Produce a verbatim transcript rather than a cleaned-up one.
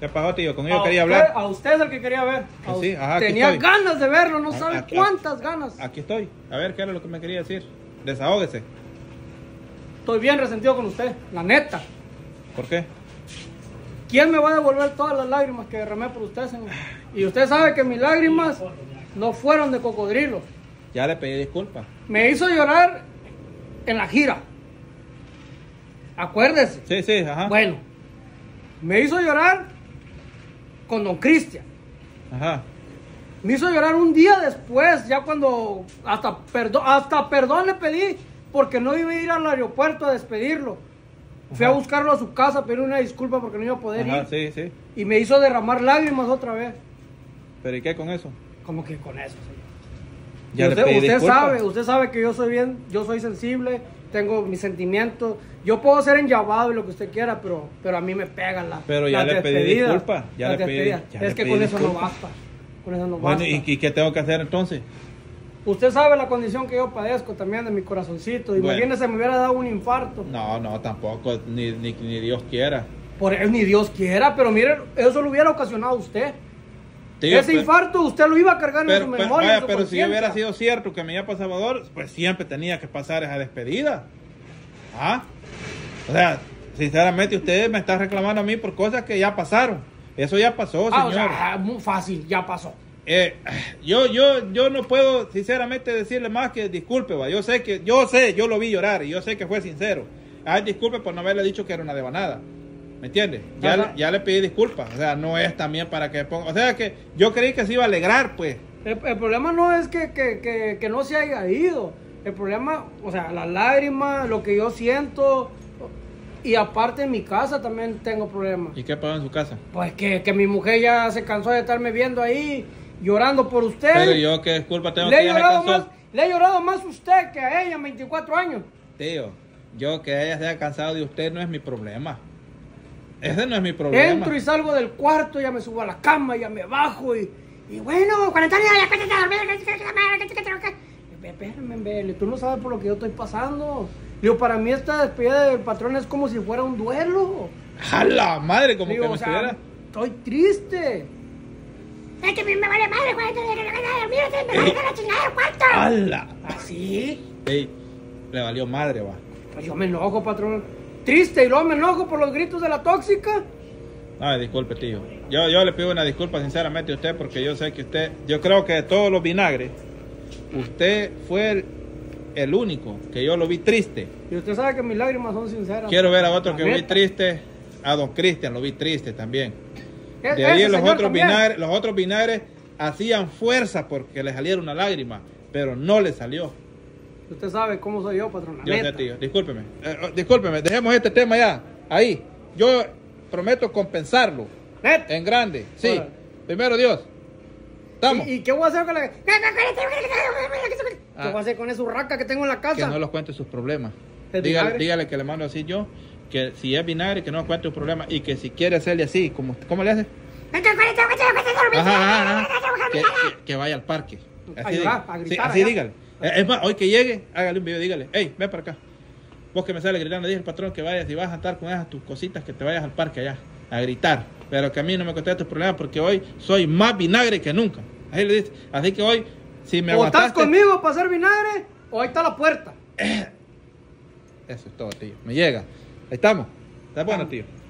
¿Qué pasó, tío? Con ellos A quería usted- hablar. A usted es el que quería ver. A Sí, us- ajá, aquí Tenía estoy. ganas de verlo, no A- sabe aquí- cuántas ganas. Aquí estoy. A ver, ¿qué era lo que me quería decir? Desahógese. Estoy bien resentido con usted, la neta. ¿Por qué? ¿Quién me va a devolver todas las lágrimas que derramé por usted, señor? Y usted sabe que mis lágrimas no fueron de cocodrilo. Ya le pedí disculpas. Me hizo llorar en la gira. Acuérdese. Sí, sí, ajá. Bueno, me hizo llorar con don Cristian. Ajá. Me hizo llorar un día después, ya cuando hasta, perdo- hasta perdón le pedí porque no iba a ir al aeropuerto a despedirlo. Fui a Ajá. buscarlo a su casa a pedir una disculpa porque no iba a poder Ajá, ir. sí, sí. Y me hizo derramar lágrimas otra vez. ¿Pero y qué con eso? Como que con eso, señor. Ya Y le usted, pedí usted disculpas. sabe, usted sabe que yo soy bien, yo soy sensible, tengo mis sentimientos. Yo puedo ser enllavado y lo que usted quiera, pero, pero a mí me pegan las Pero ya las le pedí despedidas, disculpas, ya las le pedí- despedidas. ya Es le que pedí con eso no disculpas. basta. Con eso no Bueno, basta. ¿y, ¿y qué tengo que hacer entonces? Usted sabe la condición que yo padezco también de mi corazoncito. Bueno. Imagínese, me hubiera dado un infarto. No, no, tampoco, ni, ni, ni Dios quiera. Por eso ni Dios quiera, pero mire, eso lo hubiera ocasionado a usted. Tío, Ese pues, infarto usted lo iba a cargar en pero, su pero- memoria. vaya, en su pero si conciencia. hubiera sido cierto que me iba para Salvador, pues siempre tenía que pasar esa despedida. ¿Ah? O sea, sinceramente usted me está reclamando a mí por cosas que ya pasaron. Eso ya pasó, Ah, señor. o sea, muy fácil, ya pasó. Eh, yo, yo, yo no puedo sinceramente decirle más que disculpe, va. Yo sé que, yo sé, yo lo vi llorar y yo sé que fue sincero. Ay, disculpe por no haberle dicho que era una devanada. ¿Me entiendes? Ya, Ajá. le- ya le pedí disculpas. O sea, no es también para que ponga. O sea, que yo creí que se iba a alegrar, pues. El, el problema no es que, que, que, que no se haya ido. El problema, o sea, las lágrimas, lo que yo siento. Y aparte en mi casa también tengo problemas. ¿Y qué pasó en su casa? Pues que, que mi mujer ya se cansó de estarme viendo ahí, llorando por usted. Pero yo, ¿qué disculpa tengo le, he que ella se llorado cansó? más, le he llorado más a usted que a ella en veinticuatro años. Tío, yo que ella se haya cansado de usted no es mi problema. Ese no es mi problema. Entro y salgo del cuarto, ya me subo a la cama, ya me bajo y, y bueno, Juan Antonio, ya cuéntate a dormir. Espérame, Bele, tú no sabes por lo que yo estoy pasando. Digo, para mí esta despedida del patrón es como si fuera un duelo. ¡A la madre! Como Digo, que me o sea, estuviera. estoy triste. Es que a mí me vale madre, Juan Antonio, que no me dormir, me vale la chingada del cuarto. ¡Hala! ¿Así? Ey, le valió madre, va. Pues yo me enojo, patrón. Triste y luego me enojo por los gritos de la tóxica. Ay, disculpe, tío. Yo, yo le pido una disculpa sinceramente a usted porque yo sé que usted, yo creo que de todos los vinagres, usted fue el, el único que yo lo vi triste. Y usted sabe que mis lágrimas son sinceras. Quiero ver a otro La que vi neta. triste, a don Cristian lo vi triste también. E- De ahí ese los señor otros también. vinagres, los otros vinagres hacían fuerza porque le saliera una lágrima, pero no le salió. Usted sabe cómo soy yo, patrón. la Yo sé, neta. tío, discúlpeme. Eh, eh, discúlpeme, dejemos este tema ya. Ahí. Yo prometo compensarlo. Neta. En grande. Sí. Órale. Primero Dios. Estamos. ¿Y, y qué voy a hacer con la... ¿Qué Ah. voy a hacer con esa urraca que tengo en la Que casa? no los cuente sus problemas. ¿El Dígale, vinagre? dígale que le mando así yo. Que si es vinagre, que no nos cuente sus problemas. Y que si quiere hacerle así, como, ¿cómo le hace? Ajá, ajá, ajá. Que, que- que vaya al parque. A Así, llorar, diga. a Sí, gritar así allá. dígale. Eh, Es más, hoy que llegue, hágale un video, dígale. Hey, ven para acá. Vos que me sale gritando, dije el patrón que vayas y vas a estar con esas tus cositas, que te vayas al parque allá a gritar. Pero que a mí no me conteste tus problemas porque hoy soy más vinagre que nunca. Así le dice. Así que hoy, si me ¿O estás aguantaste... conmigo para hacer vinagre? ¿O ahí está la puerta? Eso es todo, tío. Me llega. Ahí estamos. Está bueno, tío.